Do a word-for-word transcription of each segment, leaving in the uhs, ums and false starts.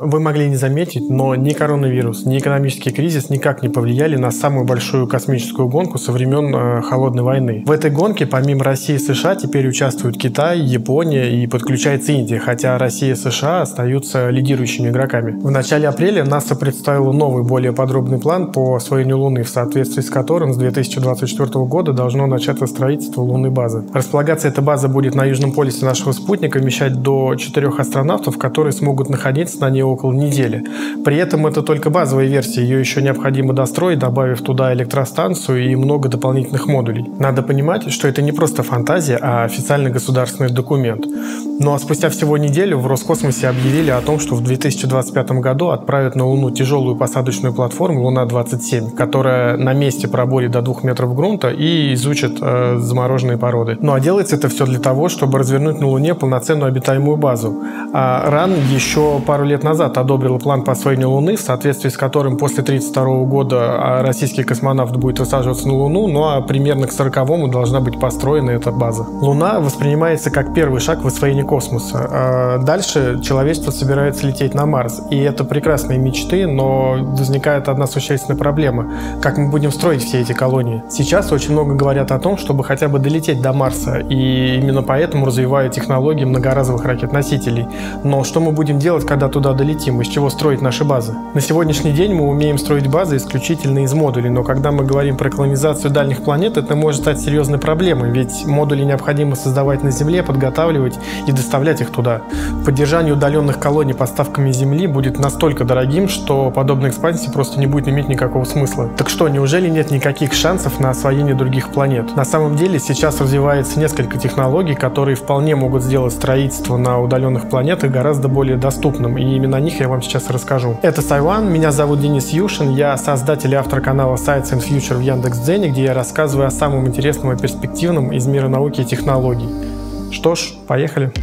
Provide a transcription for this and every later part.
Вы могли не заметить, но ни коронавирус, ни экономический кризис никак не повлияли на самую большую космическую гонку со времен э, Холодной войны. В этой гонке помимо России и США теперь участвуют Китай, Япония и подключается Индия, хотя Россия и США остаются лидирующими игроками. В начале апреля НАСА представила новый, более подробный план по освоению Луны, в соответствии с которым с две тысячи двадцать четвёртого года должно начаться строительство лунной базы. Располагаться эта база будет на южном полюсе нашего спутника, вмещать до четырех астронавтов, которые смогут находиться на ней около недели. При этом это только базовая версия, ее еще необходимо достроить, добавив туда электростанцию и много дополнительных модулей. Надо понимать, что это не просто фантазия, а официальный государственный документ. Ну а спустя всего неделю в Роскосмосе объявили о том, что в две тысячи двадцать пятом году отправят на Луну тяжелую посадочную платформу Луна двадцать семь, которая на месте пробурит до двух метров грунта и изучит э, замороженные породы. Ну а делается это все для того, чтобы развернуть на Луне полноценную обитаемую базу. А РАН еще пару лет назад одобрила план по освоению Луны, в соответствии с которым после тридцать второго года российский космонавт будет высаживаться на Луну, ну а примерно к сороковому должна быть построена эта база. Луна воспринимается как первый шаг в освоении космоса. А дальше человечество собирается лететь на Марс. И это прекрасные мечты, но возникает одна существенная проблема. Как мы будем строить все эти колонии? Сейчас очень много говорят о том, чтобы хотя бы долететь до Марса, и именно поэтому развивают технологии многоразовых ракет-носителей. Но что мы будем делать, когда туда долетим? Из чего строить наши базы? На сегодняшний день мы умеем строить базы исключительно из модулей, но когда мы говорим про колонизацию дальних планет, это может стать серьезной проблемой, ведь модули необходимо создавать на Земле, подготавливать и доставлять их туда. Поддержание удаленных колоний поставками Земли будет настолько дорогим, что подобная экспансия просто не будет иметь никакого смысла. Так что, неужели нет никаких шансов на освоение других планет? На самом деле сейчас развивается несколько технологий, которые вполне могут сделать строительство на удаленных планетах гораздо более доступным, и именно о них я вам сейчас расскажу. Это Сайван, меня зовут Денис Юшин, я создатель и автор канала Science and Future в Яндекс.Дзене, где я рассказываю о самом интересном и перспективном из мира науки и технологий. Что ж, поехали!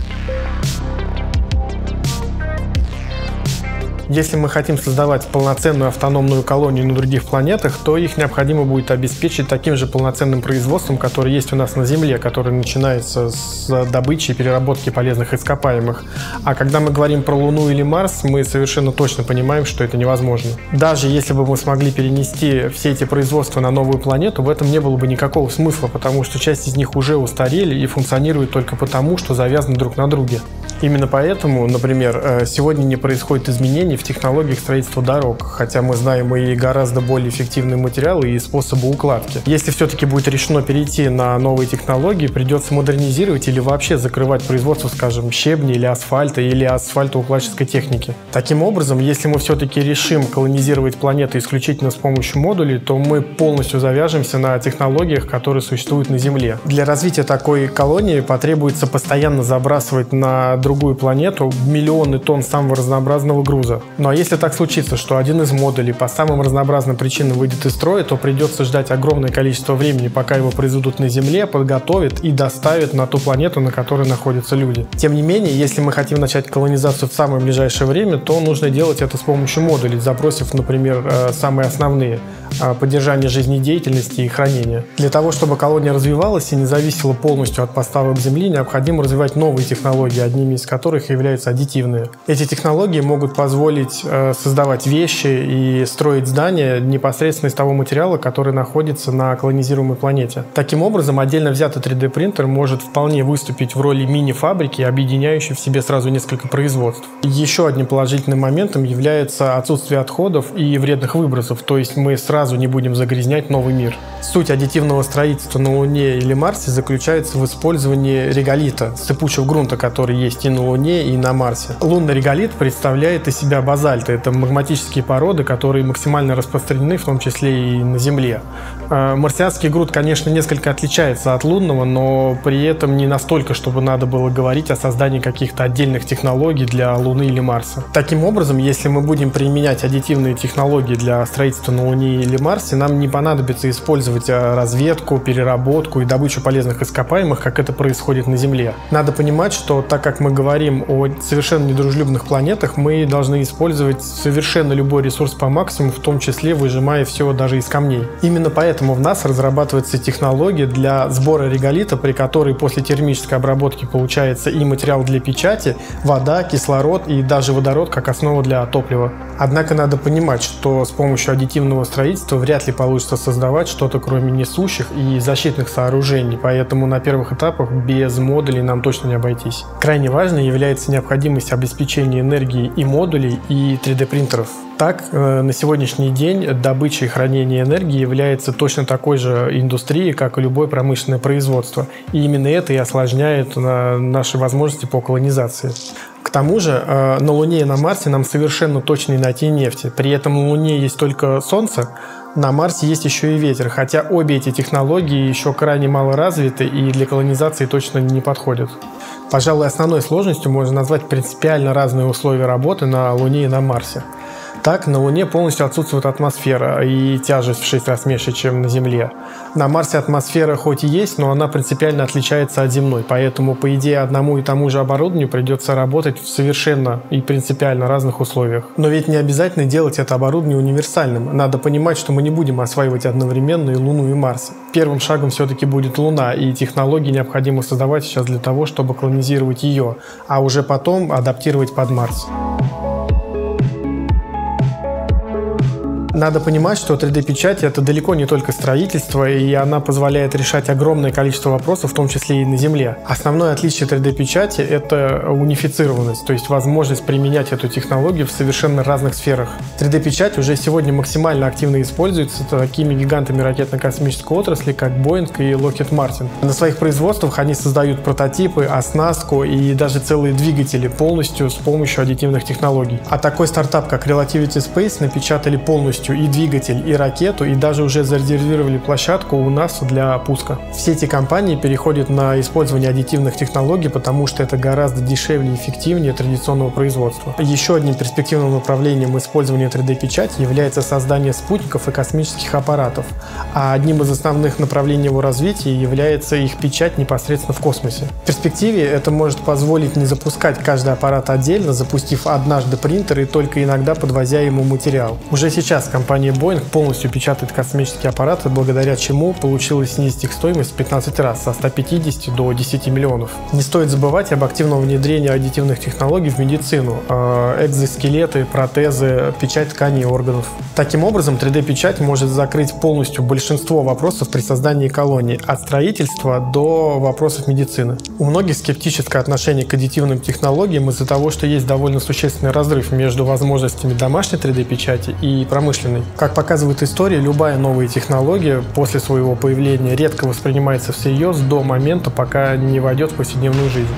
Если мы хотим создавать полноценную автономную колонию на других планетах, то их необходимо будет обеспечить таким же полноценным производством, которое есть у нас на Земле, которое начинается с добычи и переработки полезных ископаемых. А когда мы говорим про Луну или Марс, мы совершенно точно понимаем, что это невозможно. Даже если бы мы смогли перенести все эти производства на новую планету, в этом не было бы никакого смысла, потому что часть из них уже устарели и функционируют только потому, что завязаны друг на друге. Именно поэтому, например, сегодня не происходит изменений в технологиях строительства дорог, хотя мы знаем и гораздо более эффективные материалы и способы укладки. Если все-таки будет решено перейти на новые технологии, придется модернизировать или вообще закрывать производство, скажем, щебня или асфальта или асфальтоукладческой техники. Таким образом, если мы все-таки решим колонизировать планеты исключительно с помощью модулей, то мы полностью завяжемся на технологиях, которые существуют на Земле. Для развития такой колонии потребуется постоянно забрасывать на другую планету миллионы тонн самого разнообразного груза. Ну а если так случится, что один из модулей по самым разнообразным причинам выйдет из строя, то придется ждать огромное количество времени, пока его произведут на Земле, подготовят и доставят на ту планету, на которой находятся люди. Тем не менее, если мы хотим начать колонизацию в самое ближайшее время, то нужно делать это с помощью модулей, забросив, например, самые основные – поддержание жизнедеятельности и хранения. Для того, чтобы колония развивалась и не зависела полностью от поставок Земли, необходимо развивать новые технологии, одними из которых являются аддитивные. Эти технологии могут позволить э, создавать вещи и строить здания непосредственно из того материала, который находится на колонизируемой планете. Таким образом, отдельно взятый три дэ принтер может вполне выступить в роли мини-фабрики, объединяющей в себе сразу несколько производств. Еще одним положительным моментом является отсутствие отходов и вредных выбросов, то есть мы сразу не будем загрязнять новый мир. Суть аддитивного строительства на Луне или Марсе заключается в использовании реголита, сыпучего грунта, который есть и на Луне, и на Марсе. Лунный реголит представляет из себя базальты. Это магматические породы, которые максимально распространены, в том числе и на Земле. Марсианский грунт, конечно, несколько отличается от лунного, но при этом не настолько, чтобы надо было говорить о создании каких-то отдельных технологий для Луны или Марса. Таким образом, если мы будем применять аддитивные технологии для строительства на Луне или Марсе, нам не понадобится использовать разведку, переработку и добычу полезных ископаемых, как это происходит на Земле. Надо понимать, что так как мы говорим о совершенно недружелюбных планетах, мы должны использовать совершенно любой ресурс по максимуму, в том числе выжимая все даже из камней. Именно поэтому в НАСА разрабатывается технология для сбора реголита, при которой после термической обработки получается и материал для печати, вода, кислород и даже водород как основа для топлива. Однако надо понимать, что с помощью аддитивного строительства вряд ли получится создавать что-то кроме несущих и защитных сооружений, поэтому на первых этапах без модулей нам точно не обойтись. Крайне важной является необходимость обеспечения энергии и модулей, и три дэ принтеров. Так, на сегодняшний день добыча и хранение энергии является точно такой же индустрией, как и любое промышленное производство. И именно это и осложняет наши возможности по колонизации. К тому же на Луне и на Марсе нам совершенно точно не найти нефти. При этом на Луне есть только Солнце, на Марсе есть еще и ветер, хотя обе эти технологии еще крайне мало развиты и для колонизации точно не подходят. Пожалуй, основной сложностью можно назвать принципиально разные условия работы на Луне и на Марсе. Так, на Луне полностью отсутствует атмосфера и тяжесть в шесть раз меньше, чем на Земле. На Марсе атмосфера хоть и есть, но она принципиально отличается от земной, поэтому, по идее, одному и тому же оборудованию придется работать в совершенно и принципиально разных условиях. Но ведь не обязательно делать это оборудование универсальным. Надо понимать, что мы не будем осваивать одновременно и Луну, и Марс. Первым шагом все-таки будет Луна, и технологии необходимо создавать сейчас для того, чтобы колонизировать ее, а уже потом адаптировать под Марс. Надо понимать, что три дэ-печать – это далеко не только строительство, и она позволяет решать огромное количество вопросов, в том числе и на Земле. Основное отличие три дэ-печати – это унифицированность, то есть возможность применять эту технологию в совершенно разных сферах. три дэ-печать уже сегодня максимально активно используется такими гигантами ракетно-космической отрасли, как Boeing и Lockheed Martin. На своих производствах они создают прототипы, оснастку и даже целые двигатели полностью с помощью аддитивных технологий. А такой стартап, как Relativity Space, напечатали полностью и двигатель, и ракету, и даже уже зарезервировали площадку у НАСА для пуска. Все эти компании переходят на использование аддитивных технологий, потому что это гораздо дешевле и эффективнее традиционного производства. Еще одним перспективным направлением использования три дэ-печати является создание спутников и космических аппаратов, а одним из основных направлений его развития является их печать непосредственно в космосе. В перспективе это может позволить не запускать каждый аппарат отдельно, запустив однажды принтер и только иногда подвозя ему материал. Уже сейчас компания Boeing полностью печатает космические аппараты, благодаря чему получилось снизить их стоимость в пятнадцать раз, со ста пятидесяти до десяти миллионов. Не стоит забывать об активном внедрении аддитивных технологий в медицину, экзоскелеты, протезы, печать тканей и органов. Таким образом, три дэ-печать может закрыть полностью большинство вопросов при создании колонии, от строительства до вопросов медицины. У многих скептическое отношение к аддитивным технологиям из-за того, что есть довольно существенный разрыв между возможностями домашней три дэ-печати и промышленной. Как показывает история, любая новая технология после своего появления редко воспринимается всерьез до момента, пока не войдет в повседневную жизнь.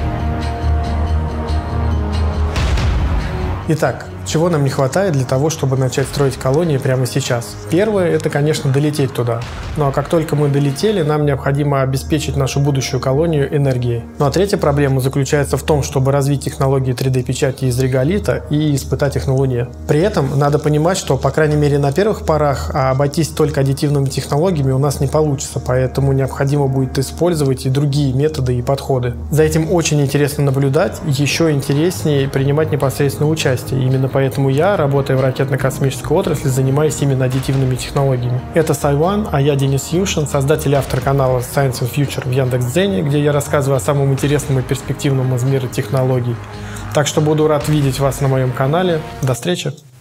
Итак, чего нам не хватает для того, чтобы начать строить колонии прямо сейчас? Первое – это, конечно, долететь туда. Ну а как только мы долетели, нам необходимо обеспечить нашу будущую колонию энергией. Ну а третья проблема заключается в том, чтобы развить технологии три дэ-печати из реголита и испытать их на Луне. При этом надо понимать, что, по крайней мере, на первых порах обойтись только аддитивными технологиями у нас не получится, поэтому необходимо будет использовать и другие методы и подходы. За этим очень интересно наблюдать, еще интереснее принимать непосредственно участие. Именно поэтому я, работая в ракетно-космической отрасли, занимаюсь именно аддитивными технологиями. Это Сайван, а я Денис Юшин, создатель и автор канала Science and Future в Яндекс.Дзене, где я рассказываю о самом интересном и перспективном из мира технологий. Так что буду рад видеть вас на моем канале. До встречи!